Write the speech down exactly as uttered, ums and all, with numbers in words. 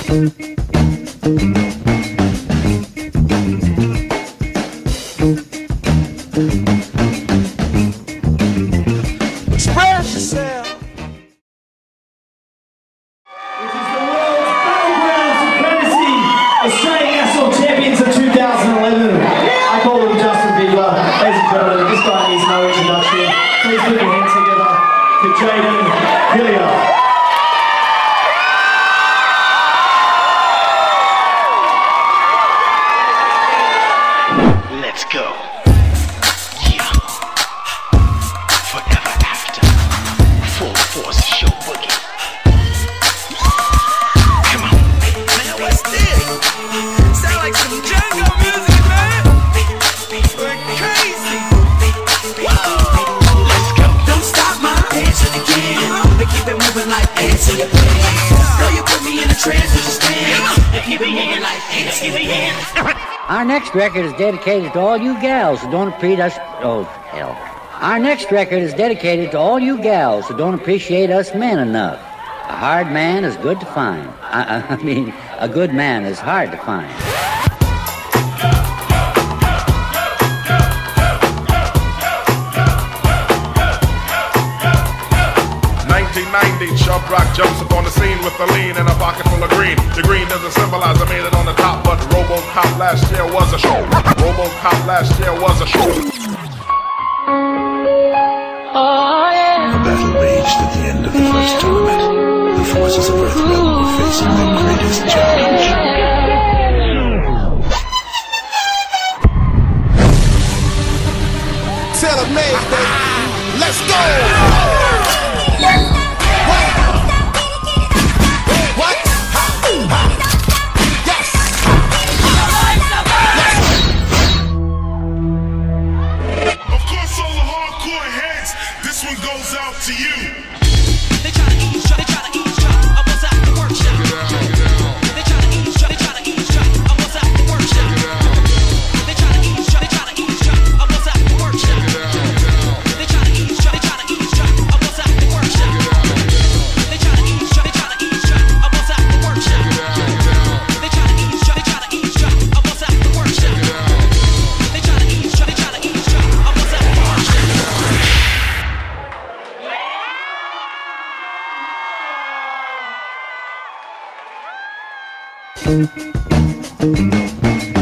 Express yourself. Australian National Champions of two thousand eleven. I call him Justin Bieber. Ladies and gentlemen, this guy needs no introduction. Please put your hands together for Jaden Hillier. Let's go. Yeah. Forever after. Full force show boogie. Sound like some jungle music, man. We're crazy. Let's go. Don't stop my dancing again. They keep it moving like ants in your pants. Girl, you put me in a trance with your stance. They keep it moving like ants in your hands. Our next record is dedicated to all you gals who don't appreciate us. Oh, hell. Our next record is dedicated to all you gals who don't appreciate us men enough. A hard man is good to find. I, I mean, a good man is hard to find. nineteen ninety, Chubb Rock jumps up on the scene with a lean and a pocket full of green. The green doesn't symbolize I made it on the top, but RoboCop last year was a show. RoboCop last year was a show. A battle raged at the end of the first tournament. The forces of Earthrealm were facing their greatest challenge. Tailor-made, baby. Let's go. What? Yes. Of course, all the hardcore heads, this one goes out to you. They try to eavesdrop, they try to eavesdrop. I was at the workshop. They try to eavesdrop, they try to eavesdrop. I was at the workshop. They try to eavesdrop, they try to eavesdrop. I was at the workshop. They try to eavesdrop, they try to eavesdrop. I was at the workshop. They try to eavesdrop, they try to eavesdrop. I was at the workshop. They try to eavesdrop, they try to eavesdrop. I was at the workshop. They try to eavesdrop, they try to eavesdrop. I was at the workshop.